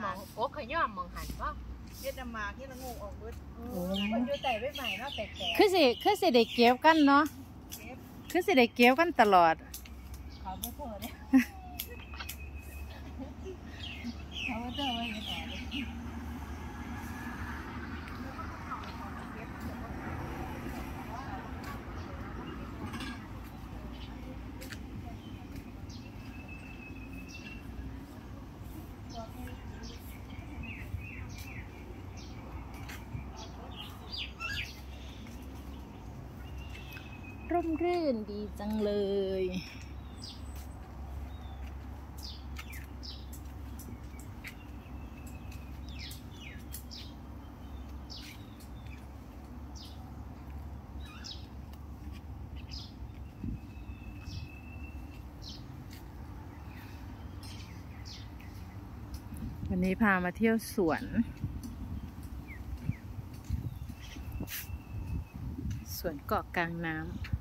องโอ้ขย่อมมองหันป่ะเฮ็ดน้ำมาเฮ็ดละงูออกเบิดคนอยู่แต่ไว้ใหม่เนาะแตกคือสิได้เก็บกันเนาะคือสิได้เก็บกันตลอดเขาไม่เจอเนี่ยเขาไม่เจอไว้ไม่ต่อเลยร่มรื่นดีจังเลยวันนี้พามาเที่ยวสวนเกาะกลางน้ำ